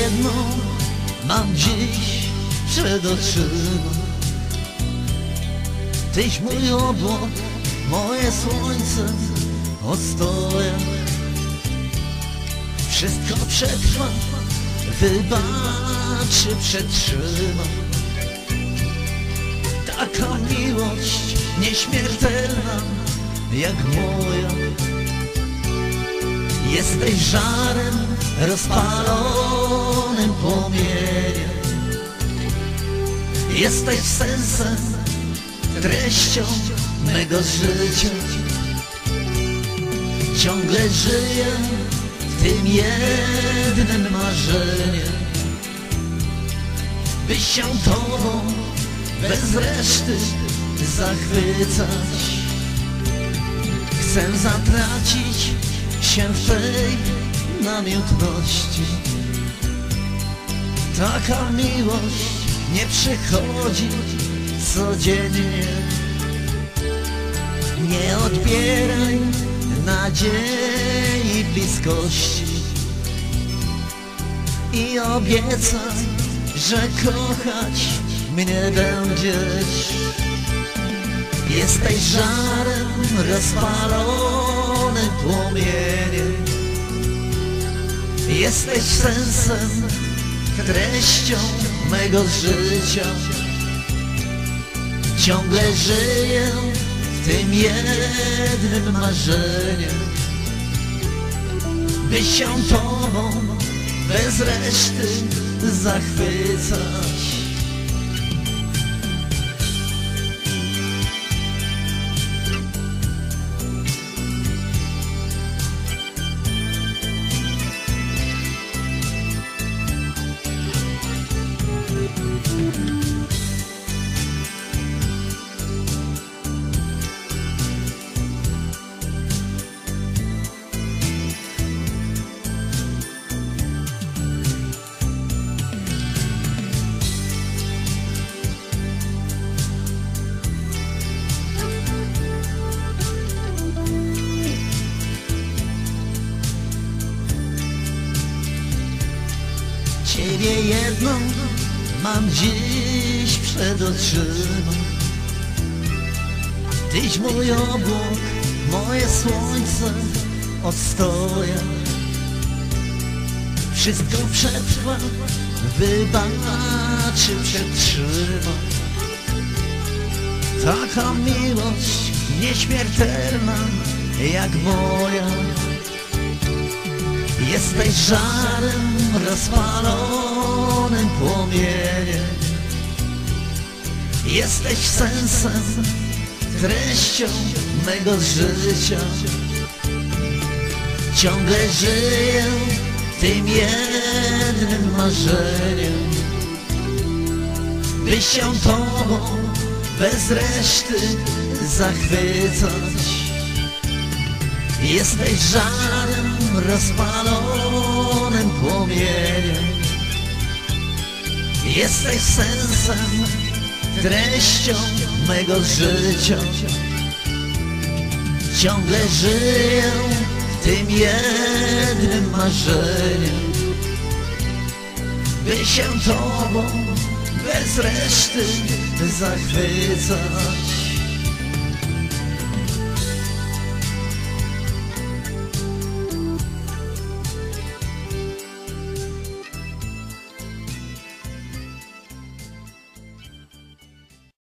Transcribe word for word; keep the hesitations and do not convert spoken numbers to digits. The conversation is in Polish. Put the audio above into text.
jedną mam dziś przed oczyma. Tyś mój obłok, moje słońce, ostoja. Wszystko przetrwa, wybaczy, przetrzyma. Taka miłość nieśmiertelna jak moja. Jesteś żarem rozpalonym płomieniem. Jesteś sensem, treścią mego życia. Ciągle żyję w tym jednym marzeniem, byś się tobą bez reszty zachwycać. Chcę zatracić się w tej namiętności. Taka miłość nie przychodzi codziennie. Nie odbieraj nadziei bliskości i obiecaj, że kochać mnie będziesz. Jesteś żarem rozpalonym płomieniem. Jesteś sensem, treścią mego życia. Ciągle żyję w tym jednym marzeniem, byś się tobą bez reszty zachwycać. Ciebie jedną mam dziś przed oczyma. Tyś mój obłok, moje słońce, ostoja. Wszystko przetrwa, wybaczy, przetrzyma. Taka miłość nieśmiertelna jak moja. Jesteś żarem rozpalonym płomieniem. Jesteś sensem, treścią mego życia. Ciągle żyję tym jednym marzeniem, byś się tobą bez reszty zachwycać. Jesteś żarem rozpalonym płomieniem. Jesteś sensem, treścią mego życia. Ciągle żyję w tym jednym marzeniem, by się tobą bez reszty zachwycać.